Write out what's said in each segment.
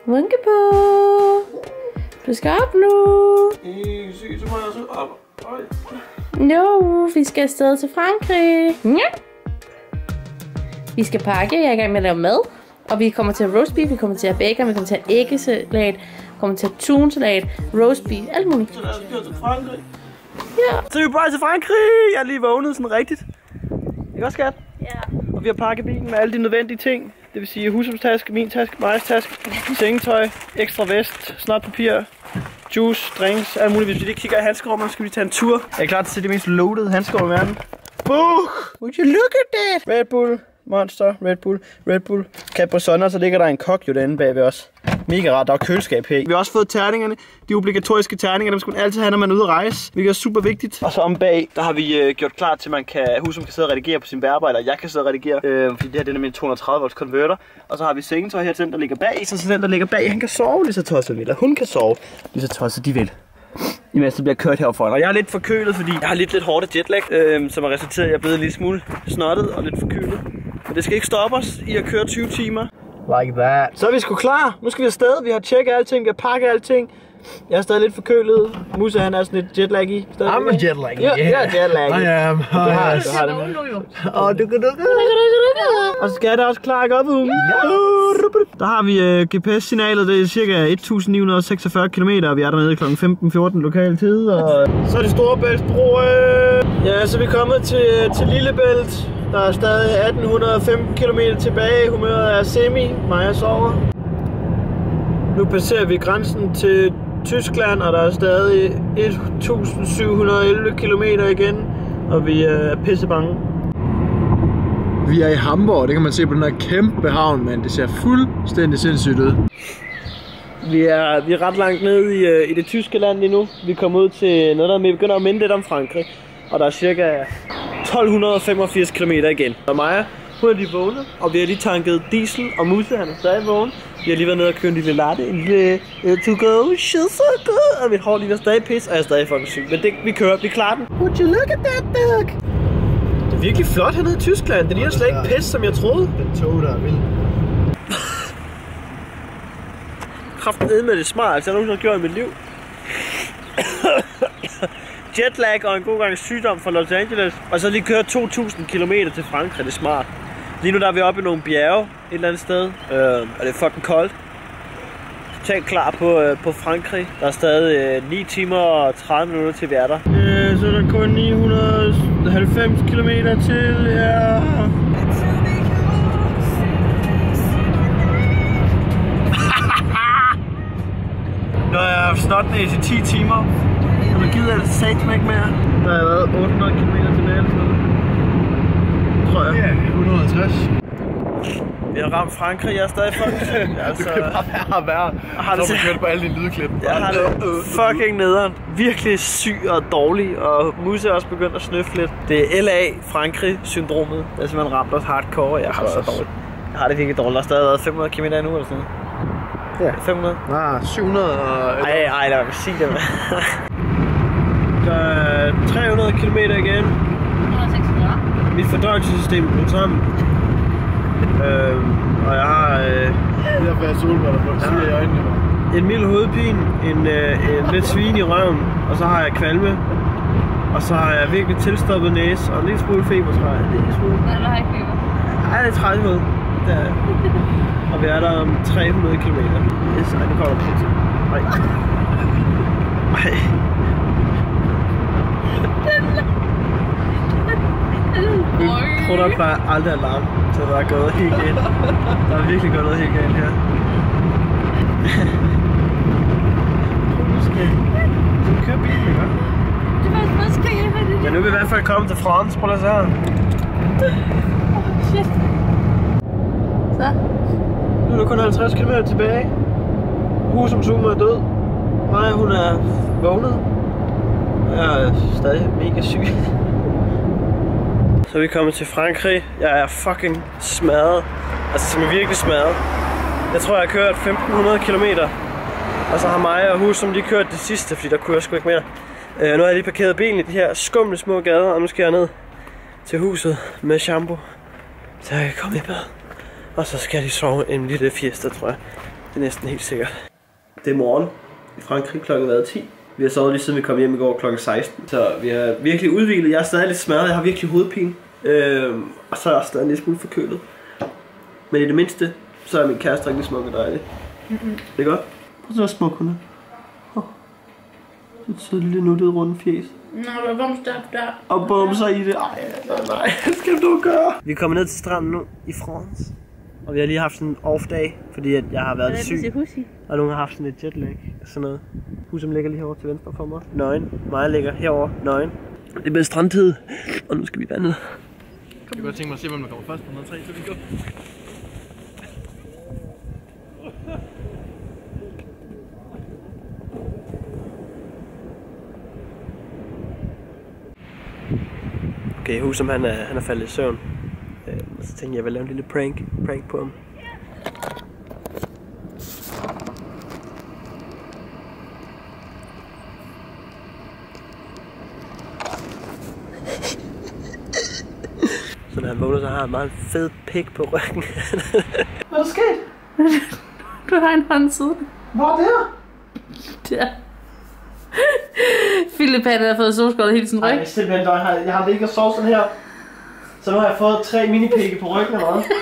Munkebo! Du skal op nu! Jo, vi skal afsted til Frankrig. Ja. Vi skal pakke, jeg er i gang med at lave mad. Og vi kommer til at roast beef, vi kommer til at bacon, vi kommer til at æggesalat, vi kommer til at tunsalat, roast beef, alt muligt. Så lad os køre til Frankrig. Ja. Så er vi på vej til Frankrig! Jeg er lige vågnet sådan rigtigt. Ikke også, skat? Ja. Og vi har pakket bilen med alle de nødvendige ting. Det vil sige husholdstaske, min taske, Majas taske, sengetøj, ekstra vest, snotpapir, juice, drinks, alt muligt. Hvis vi lige kigger i handskerummet, så skal vi tage en tur. Jeg er klar til at se det mest loaded handskerum i verden. Would you look at that? Red Bull, Monster, Red Bull. Capri-Sun, og så ligger der en kok jo derinde bag ved os. Mega rart, der er køleskab her. Vi har også fået terningerne, de obligatoriske terninger, dem skal man altid have, når man er ude at rejse. Hvilket er super vigtigt. Og så om bag, der har vi gjort klar til, at man kan, Husum kan sidde og redigere på sin bærbar, eller jeg kan sidde og redigere, fordi det her det er nemlig en 230 volts konverter. Og så har vi sengetøj her til den, der ligger bag, så den, der ligger bag, han kan sove lige så tosset vil, eller hun kan sove lige så tosset de vil. Imens det bliver kørt herfra. Og jeg er lidt forkølet, fordi jeg har lidt hårdt af jetlag, som har resulteret i, at jeg er blevet en lille smule snottet og lidt forkølet. Men det skal ikke stoppe os i at køre 20 timer. Like that. Så er vi sgu klar. Nu skal vi afsted. Vi har tjekket alting, vi har pakket alting. Jeg er stadig lidt forkølet. Musa han er sådan lidt jetlaggy. I'm a jetlaggy. Ja, jeg er jetlaggy. I am. Du har det med. Og så skal det også klar, ikke op? Der har vi GPS-signalet. Det er cirka 1946 km. Vi er dernede kl. 15:14 lokal tid. Og så er det Storebæltsbro. Ja, så er vi kommet til Lillebælt. Der er stadig 1815 km tilbage. Humøret er semi. Maja sover. Nu passerer vi grænsen til Tyskland, og der er stadig 1711 km igen. Og vi er pissebange. Vi er i Hamburg, det kan man se på den her kæmpe havn, men det ser fuldstændig sindssygt ud. Vi er ret langt nede i det tyske land lige nu. Vi kommer ud til noget, der begynder at minde lidt om Frankrig. Og der er cirka 1285 km igen. Og Maja, hun er lige vågnet, og vi har lige tanket diesel, og Musse han er stadig vågen. Vi har lige været nede og kørt en lille latte, en lille to go, she's so good. Og mit hår ligner stadig pis, og jeg er stadig fucking syg. Men det, vi kører, vi klarer den. Would you look at that dog? Det er virkelig flot hernede i Tyskland. Det ligner slet ikke pis, som jeg troede. Den tog der er vild. Kraftedeme med det smart, altså jeg nogensinde har gjort i mit liv. Jetlag og en god gang sygdom fra Los Angeles. Og så lige køre 2000 km til Frankrig, det er smart. Lige nu der er vi oppe i nogle bjerge et eller andet sted, og det er fucking koldt. Totalt klar på Frankrig. Der er stadig 9 timer og 30 minutter til vi er der. Så er der kun 990 km til, ja. Når jeg har haft snotnæs i 10 timer, og nu gider jeg det satme ikke mere. Der har været 800 km tilbage eller sådan noget. Tror jeg. Ja, 150. Vi har ramt Frankrig, jeg er stadig fucking syg. Altså, du kan bare være og være. Så har du kørt på alle dine lydklip. Jeg har det fucking nederen. Virkelig syg og dårlig, og Musse er også begyndt at snøffe lidt. Det er LA-Frankrig-syndromet. Det er simpelthen ramt os hardcore, og jeg har det så dårligt. Jeg har det virkelig dårligt. Der er stadig været 500 km nu eller sådan noget. Ja. 500? Nej, 700 og... Ej, lad mig sige det. Der er 300 km igen. 146. Mit fordøjelsessystem er brudt sammen. Og jeg har... Jeg har været solbriller på, det siger jeg i øjnene. En mild hovedpine, en lidt svin i røven, og så har jeg kvalme. Og så har jeg virkelig tilstoppet næse, og en lille smule feber, tror jeg. En lille smule. Nej, du har ikke feber. Ej, det er 30 ud. Og vi er der om 300 km. Yes, ej, det kommer der pizza. Nej. Ej. Jeg tror nok bare aldrig alarm, så der er gået helt galt. Der er virkelig gået noget helt galt her. Nu skal vi køre bilen, ikke? Det var først, skal jeg have det. Men nu er vi i hvert fald kommet til France. Prøv at se her. Shit. Så. Nu er der kun 50 km tilbage. Husum er død. Maja, hun er vågnet. Jeg er stadig mega syg. Så er vi kommet til Frankrig. Jeg er fucking smadret. Altså som er virkelig smadret. Jeg tror jeg har kørt 1500 km. Og så har Maja og Husum lige kørt det sidste, fordi der kunne jeg sgu ikke mere. Nu har jeg lige parkeret bilen i de her skumle små gader, og nu skal jeg ned til huset med shampoo, så jeg kan komme i bad. Og så skal de sove en lille fiesta, tror jeg. Det er næsten helt sikkert. Det er morgen i Frankrig, klokken har været 10. Vi har sovet lige siden vi kom hjem i går klokken 16. Så vi har virkelig udviklet. Jeg er stadig lidt smadret, jeg har virkelig hovedpine. Og så er jeg stadig en lille smule forkølet. Men i det mindste, så er min kæreste rigtig smuk og dejlig. Det er godt. Prøv så smuk hun er. Så et lille nuttet runde fjes. Nå, der bumster der. Og bumser i det. Ej, nej, hvad skal du gøre? Vi er kommet ned til stranden nu i France. Og vi har lige haft sådan en off-dag, fordi at jeg har været syg. Og nogen har haft sådan et jetlag. Sådan noget. Husum ligger lige herovre til venstre for mig. Nøgen. Mig ligger herovre. Nøgen. Det er blevet strandtid. Og nu skal vi vandet. Jeg kan godt tænke mig at se, hvem der kommer først på 103, så vi går. Okay, Husum han er faldet i søvn. Og så tænkte jeg, at jeg vil lave en lille prank på ham. Så når han vågner, så har han meget fed pik på ryggen. Hvad er der sket? Du har en håndside. Hvor er det her? Der. Philip han har fået solskålet hele sin ryg. Ej, simpelthen, jeg har ligget og sovet sådan her. Så nu har jeg fået 3 mini-pikke på ryggen eller hvad?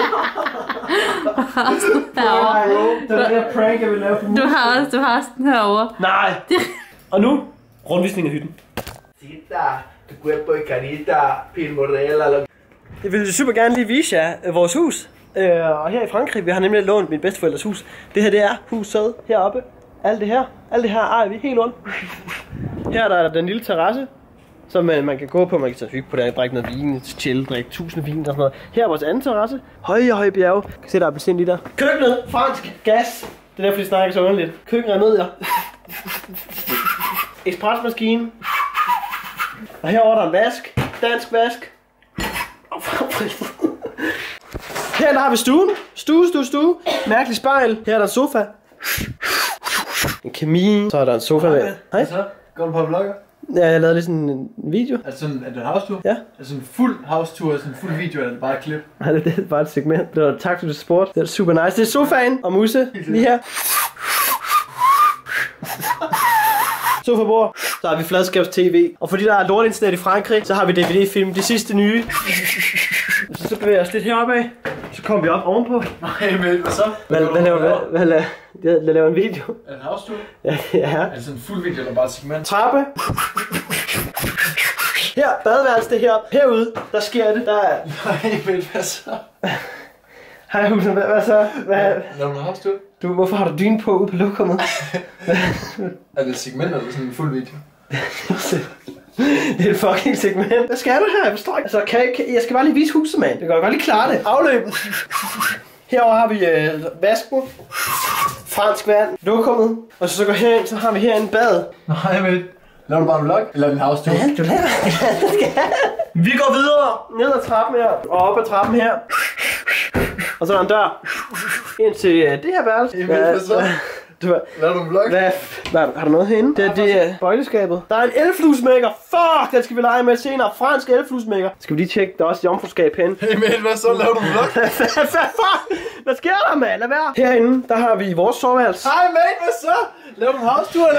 Det var det her prank, jeg ville lave på Du har også den herovre. Nej! Og nu, rundvisning af hytten. Tu cuerpo y carita, piel morella. Jeg vil super gerne lige vise jer vores hus. Og her i Frankrig, vi har nemlig lånt min bedsteforældres hus. Det her, det er huset heroppe. Alt det her ejer vi helt rundt. Her er der den lille terrasse, som man kan gå på. Man kan tage hygge på der, drikke noget vin, chill, drikke 1000 vin og sådan noget. Her er vores anden terrasse. Høje bjerge. Du kan se, der er appelsin lige der. Køkkenet, fransk, gas. Det er derfor, de snakker så underligt. Køkkenremedier. Espressomaskine. Og herovre der er en vask. Dansk vask. Her der har vi stuen. Stue. Mærkelig spejl. Her er der en sofa. En kamin. Så er der en sofa med. Hej. Så går du på vlogger? Ja, jeg lavede lige sådan en video. Er det sådan, er det en house-tour? Ja. Er det sådan en fuld house-tour, sådan en fuld video, eller er det bare et klip? Nej, det er bare et segment. Det var tak til sport. Det er super nice. Det er sofaen og musse lige her. Sofabord. Så har vi fladskabs-tv. Og fordi der er lortinternet i Frankrig, så har vi DVD-film. De sidste nye. Så bevæger jeg os lidt heroppe af. Så kommer vi op ovenpå. Nej, men hvad så? Hvad laver en video? Er det en house-tour? Ja. Er det sådan en fuld video, eller bare et segment? Trappe. Her, badeværelse det her. Herude, der sker det. Der er... Nej, men hvad så? Hej Husum, hvad så? Laver du en house-tour? Hvorfor har du dyne på ude på lokummet? Er det et segment, eller sådan en fuld video? Det er et fucking segment. Hvad skal du her? Jeg forstår ikke. Altså, jeg skal bare lige vise huset, mand. Jeg kan godt lige klare det. Afløb. Herovre har vi vasken. Fransk vand. Lokummet. Og så går herind, så har vi herinde bad. Nej, men laver du bare en vlog? Eller en house-tour? Ja, du laver Vi går videre. Ned ad trappen her. Og op ad trappen her. Og så er der en dør. Ind til det her værelse. Hvad så? Laver du en vlog? Har du noget herinde? Det er bøjleskabet. Der er en elfluesmækker. Fuck, den skal vi lege med senere. Fransk elfluesmækker. Skal vi lige tjekke, der er også et jomfruskab herinde. Hey man, hvad så? Laver du en vlog? Hvad sker der, mand? Lad være. Herinde, der har vi vores soveværelse. Hej man, hvad så? Laver du en house-tour?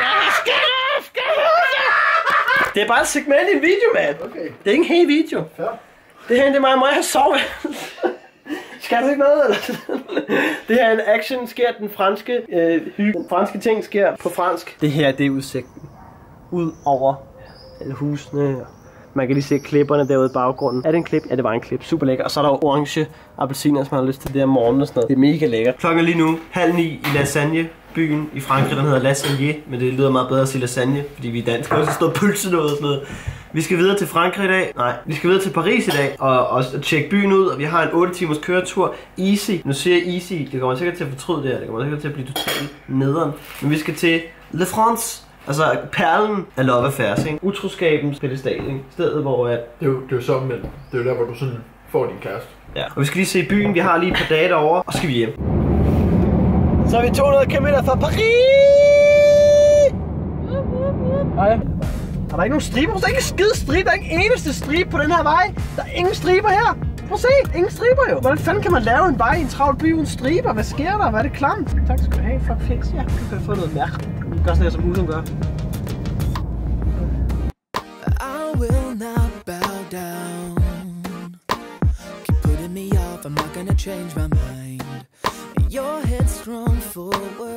Det er bare et segment i en video, mand. Okay. Det er ikke en hel video. Ja. Det her, det er mig, må jeg have soveværelse? Skal du ikke noget, eller? Det her er en action, sker den franske den franske ting sker på fransk. Det her, det er udsigten. Ud over alle husene. Man kan lige se klipperne derude i baggrunden. Er det en klip? Ja, det var en klip. Super lækker. Og så er der orange appelsiner, som man har lyst til det her morgen og sådan noget. Det er mega lækkert. Klokken er lige nu 8:30 i Lasagne. Byen i Frankrig, den hedder Lasagne, men det lyder meget bedre at sige lasagne, fordi vi er danske, og så står pølse noget og sådan noget. Vi skal videre til Frankrig i dag. Nej, vi skal videre til Paris i dag og tjekke byen ud, og vi har en 8 timers køretur. Easy. Nu siger jeg easy. Det kommer sikkert til at fortryde det her. Det kommer sikkert til at blive totalt nederen. Men vi skal til Le France. Altså perlen af love affairs, ikke? Utroskabens pedestal, ikke? Stedet hvor at... Det er jo så omvendt. Det er jo der, hvor du sådan får din kæreste. Ja. Og vi skal lige se byen. Vi har lige et par dage derovre, og så skal vi hjem. Så er vi 200 km fra Paris! Hej. Er der ikke nogen striber? Der er ikke en skide stribe. Der er ikke eneste stribe på den her vej. Der er ingen striber her. Prøv at se, ingen striber jo. Hvordan fanden kan man lave en vej i en travl by uden striber? Hvad sker der? Hvad er det klamt? Tak skal du have. Fuck fix, ja. Du kan få noget mærke. Gør sådan her, som Husum gør. I will not bow down. Keep putting me off, I'm not gonna change my mind. Your head's strong forward.